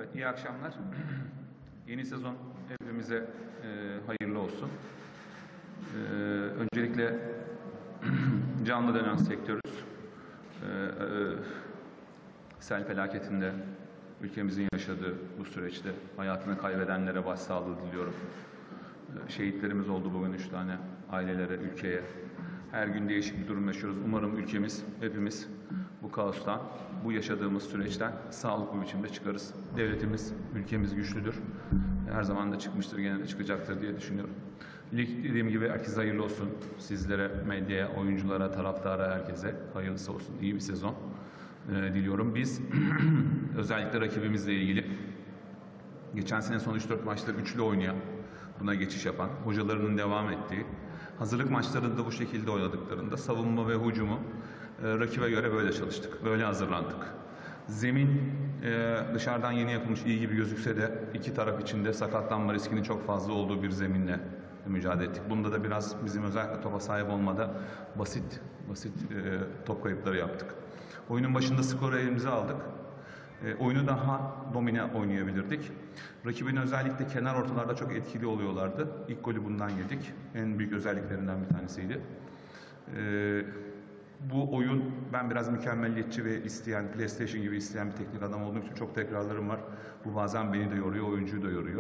Evet, iyi akşamlar. Yeni sezon hepimize hayırlı olsun. Öncelikle canlı dönen sektörüz. Sel felaketinde ülkemizin yaşadığı bu süreçte hayatını kaybedenlere başsağlığı diliyorum. Şehitlerimiz oldu bugün 3 tane ailelere, ülkeye. Her gün değişik bir durum yaşıyoruz. Umarım ülkemiz, hepimiz bu kaostan, bu yaşadığımız süreçten sağlıklı biçimde çıkarız. Devletimiz, ülkemiz güçlüdür. Her zaman da çıkmıştır, gene de çıkacaktır diye düşünüyorum. İlk dediğim gibi herkese hayırlı olsun. Sizlere, medyaya, oyunculara, taraftara, herkese hayırlısı olsun. İyi bir sezon diliyorum. Biz özellikle rakibimizle ilgili geçen sene son 3-4 maçta üçlü oynayan, buna geçiş yapan, hocalarının devam ettiği, hazırlık maçlarında bu şekilde oynadıklarında savunma ve hücumu rakibe göre böyle çalıştık, böyle hazırlandık. Zemin dışarıdan yeni yapılmış iyi gibi gözükse de iki taraf içinde sakatlanma riskinin çok fazla olduğu bir zeminle mücadele ettik. Bunda da biraz bizim özellikle topa sahip olmada basit top kayıpları yaptık. Oyunun başında skoru elimize aldık. Oyunu daha domine oynayabilirdik. Rakibin özellikle kenar ortalarda çok etkili oluyorlardı. İlk golü bundan yedik. En büyük özelliklerinden bir tanesiydi. Bu oyun, ben biraz mükemmelliyetçi ve isteyen, PlayStation gibi isteyen bir teknik adam olduğum için çok tekrarlarım var. Bu bazen beni de yoruyor, oyuncuyu da yoruyor.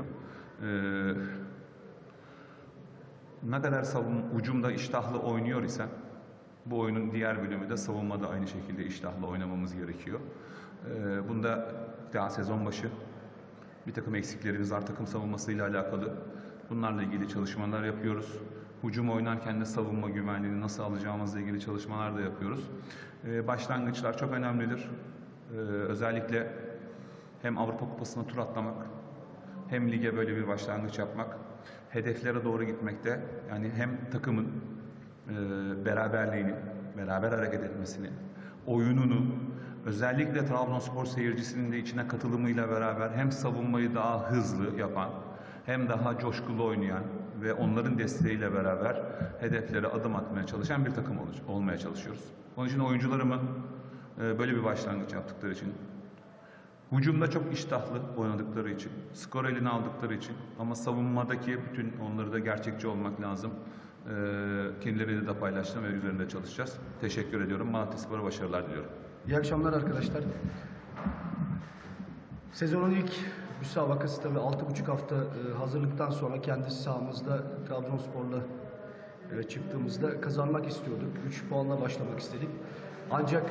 Ne kadar hücumda iştahlı oynuyor ise bu oyunun diğer bölümü de savunmada aynı şekilde iştahlı oynamamız gerekiyor. Bunda daha sezon başı bir takım eksiklerimiz var takım savunmasıyla alakalı. Bunlarla ilgili çalışmalar yapıyoruz. Hücum oynarken de savunma güvenliğini nasıl alacağımızla ilgili çalışmalar da yapıyoruz. Başlangıçlar çok önemlidir. Özellikle hem Avrupa Kupası'na tur atlamak, hem lige böyle bir başlangıç yapmak, hedeflere doğru gitmekte, yani hem takımın beraberliğini, beraber hareket etmesini, oyununu, özellikle Trabzonspor seyircisinin de içine katılımıyla beraber hem savunmayı daha hızlı yapan, hem daha coşkulu oynayan ve onların desteğiyle beraber hedeflere adım atmaya çalışan bir takım olmaya çalışıyoruz. Onun için oyuncularımı böyle bir başlangıç yaptıkları için, hücumda çok iştahlı oynadıkları için, skor eline aldıkları için, ama savunmadaki bütün onları da gerçekçi olmak lazım. Kendileriyle de paylaştım ve üzerinde çalışacağız. Teşekkür ediyorum. Malatyaspor'a başarılar diliyorum. İyi akşamlar arkadaşlar. Sezonun ilk müsabakası tabii 6,5 hafta hazırlıktan sonra kendi sahamızda Trabzonspor'la çıktığımızda kazanmak istiyorduk. 3 puanla başlamak istedik. Ancak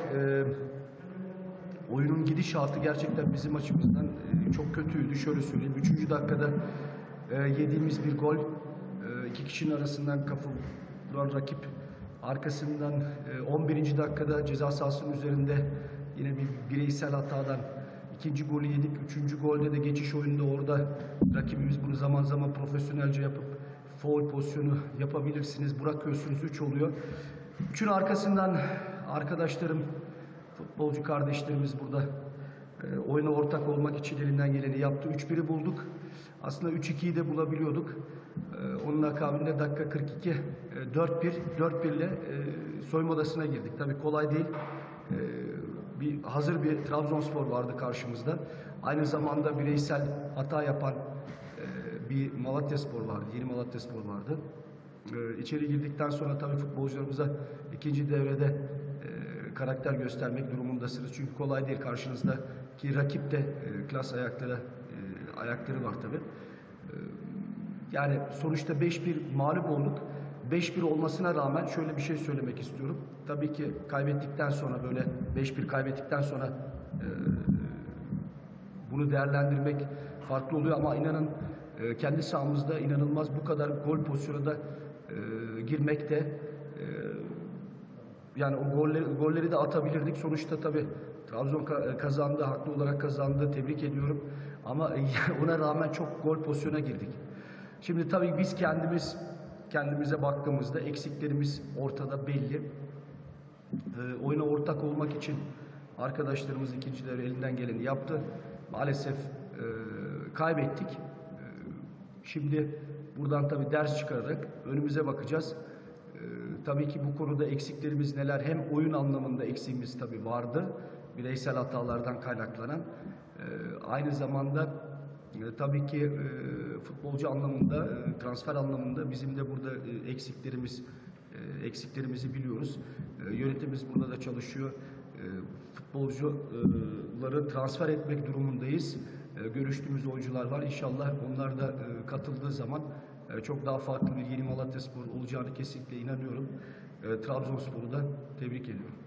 oyunun gidişatı gerçekten bizim açımızdan çok kötüydü. Şöyle söyleyeyim. 3. dakikada yediğimiz bir gol, iki kişinin arasından kafa vuran rakip, arkasından 11. dakikada ceza sahasının üzerinde yine bir bireysel hatadan ikinci golü yedik. 3. golde de geçiş oyununda orada rakibimiz bunu zaman zaman profesyonelce yapıp faul pozisyonu yapabilirsiniz, bırakıyorsunuz, 3 oluyor. 3'ün arkasından arkadaşlarım, futbolcu kardeşlerimiz burada oyuna ortak olmak için elinden geleni yaptı. 3-1'i bulduk. Aslında 3-2'yi de bulabiliyorduk. Onun akabinde dakika 42 4-1 ile soyunma odasına girdik. Tabii kolay değil. Hazır bir Trabzonspor vardı karşımızda. Aynı zamanda bireysel hata yapan bir Malatyaspor vardı. Yeni Malatyaspor vardı. İçeri girdikten sonra tabii futbolcularımıza ikinci devrede karakter göstermek durumundasınız. Çünkü kolay değil, karşınızdaki rakip de klas ayakları var tabii. Yani sonuçta 5-1 mağlup olduk. 5-1 olmasına rağmen şöyle bir şey söylemek istiyorum. Tabii ki kaybettikten sonra, böyle 5-1 kaybettikten sonra bunu değerlendirmek farklı oluyor ama inanın kendi sahamızda inanılmaz bu kadar gol pozisyonuna da girmekte, yani o golleri de atabilirdik. Sonuçta tabii Trabzon kazandı, haklı olarak kazandı. Tebrik ediyorum. Ama ona rağmen çok gol pozisyona girdik. Şimdi tabii biz kendimize baktığımızda eksiklerimiz ortada, belli. Oyuna ortak olmak için arkadaşlarımız ikincileri elinden geleni yaptı. Maalesef kaybettik. Şimdi buradan tabii ders çıkararak önümüze bakacağız. Tabii ki bu konuda eksiklerimiz neler? Hem oyun anlamında eksiğimiz tabii vardı. Bireysel hatalardan kaynaklanan. Aynı zamanda tabii ki futbolcu anlamında, transfer anlamında bizim de burada eksiklerimizi biliyoruz. Yönetimimiz burada da çalışıyor. Futbolcuları transfer etmek durumundayız. Görüştüğümüz oyuncular var. İnşallah onlar da katıldığı zaman çok daha farklı bir Yeni Malatyaspor olacağını kesinlikle inanıyorum. Trabzonspor'u da tebrik ediyorum.